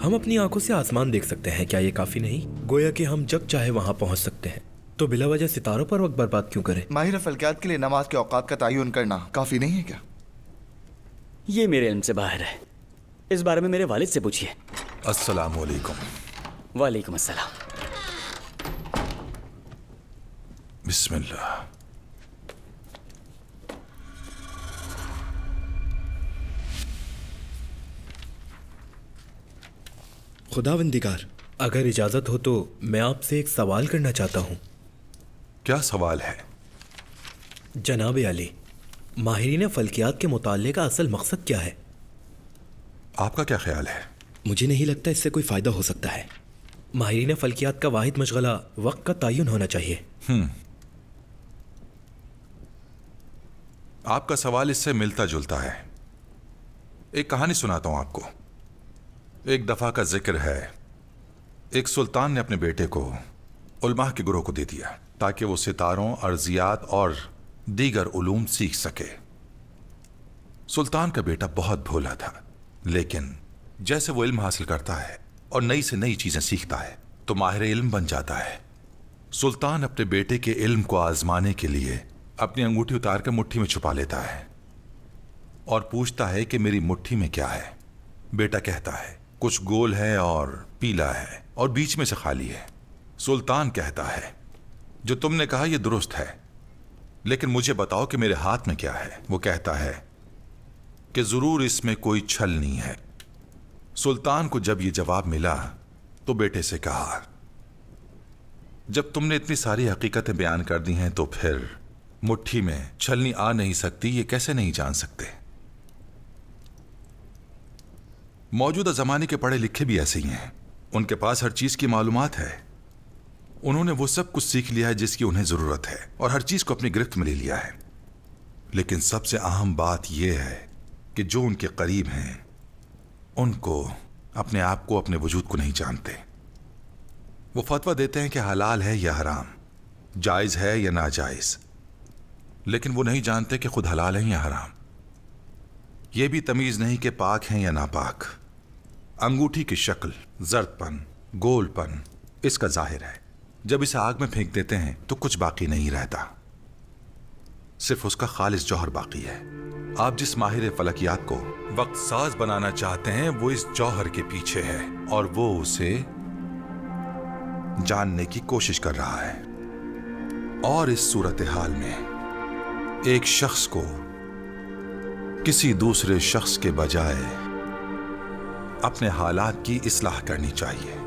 ہم اپنی آنکھوں سے آسمان دیکھ سکتے ہیں، کیا یہ کافی نہیں؟ گویا کہ ہم جب چاہے وہاں پہنچ سکتے ہیں، تو بلا وجہ ستاروں پر وقت برباد کیوں کریں؟ ماہر فلکیات کے لیے نماز کے اوقات کا تعین کرنا کافی نہیں ہے کیا؟ یہ میرے علم سے باہر ہے، اس بارے میں میرے والد سے پوچھیے۔ السلام علیکم۔ وعلیکم السلام۔ بسم اللہ۔ خداوندگار، اگر اجازت ہو تو میں آپ سے ایک سوال کرنا چاہتا ہوں۔ کیا سوال ہے؟ جناب علی، ماہرین فلکیات کے مطالعے کا اصل مقصد کیا ہے؟ آپ کا کیا خیال ہے؟ مجھے نہیں لگتا اس سے کوئی فائدہ ہو سکتا ہے۔ ماہرین فلکیات کا واحد مشغلہ وقت کا تعین ہونا چاہیے۔ آپ کا سوال اس سے ملتا جلتا ہے۔ ایک کہانی سناتا ہوں آپ کو۔ ایک دفعہ کا ذکر ہے، ایک سلطان نے اپنے بیٹے کو علماء کے گروہ کو دے دیا تاکہ وہ ستاروں، ارضیات اور دیگر علوم سیکھ سکے۔ سلطان کا بیٹا بہت بھولا تھا، لیکن جیسے وہ علم حاصل کرتا ہے اور نئی سے نئی چیزیں سیکھتا ہے تو ماہر علم بن جاتا ہے۔ سلطان اپنے بیٹے کے علم کو آزمانے کے لیے اپنی انگوٹھی اتار کر مٹھی میں چھپا لیتا ہے اور پوچھتا ہے کہ میری مٹھی میں کیا ہے؟ بیٹا کہتا ہے کچھ گول ہے اور پیلا ہے اور بیچ میں سے خالی ہے۔ سلطان کہتا ہے جو تم نے کہا یہ درست ہے، لیکن مجھے بتاؤ کہ میرے ہاتھ میں کیا ہے؟ وہ کہتا ہے کہ ضرور اس میں کوئی چھل نہیں ہے۔ سلطان کو جب یہ جواب ملا تو بیٹے سے کہا جب تم نے اتنی ساری حقیقتیں بیان کر دی ہیں تو پھر مٹھی میں چھلنی آ نہیں سکتی، یہ کیسے نہیں جان سکتے؟ موجودہ زمانے کے پڑھے لکھے بھی ایسے ہی ہیں، ان کے پاس ہر چیز کی معلومات ہے، انہوں نے وہ سب کچھ سیکھ لیا ہے جس کی انہیں ضرورت ہے اور ہر چیز کو اپنی گرفت میں لے لیا ہے، لیکن سب سے اہم بات یہ ہے کہ جو ان کے قریب ہیں ان کو اپنے آپ کو، اپنے وجود کو نہیں جانتے۔ وہ فتویٰ دیتے ہیں کہ حلال ہے یا حرام، جائز ہے یا ناجائز، لیکن وہ نہیں جانتے کہ خود حلال ہیں یا حرام۔ یہ بھی تمیز نہیں کہ پاک ہیں یا ناپاک۔ انگوٹھی کی شکل، زرد پن، گول پن اس کا ظاہر ہے، جب اسے آگ میں پھینک دیتے ہیں تو کچھ باقی نہیں رہتا، صرف اس کا خالص جوہر باقی ہے۔ آپ جس ماہر فلکیات کو وقت ساز بنانا چاہتے ہیں وہ اس جوہر کے پیچھے ہے اور وہ اسے جاننے کی کوشش کر رہا ہے، اور اس صورتحال میں ایک شخص کو کسی دوسرے شخص کے بجائے اپنے حالات کی اصلاح کرنی چاہیے۔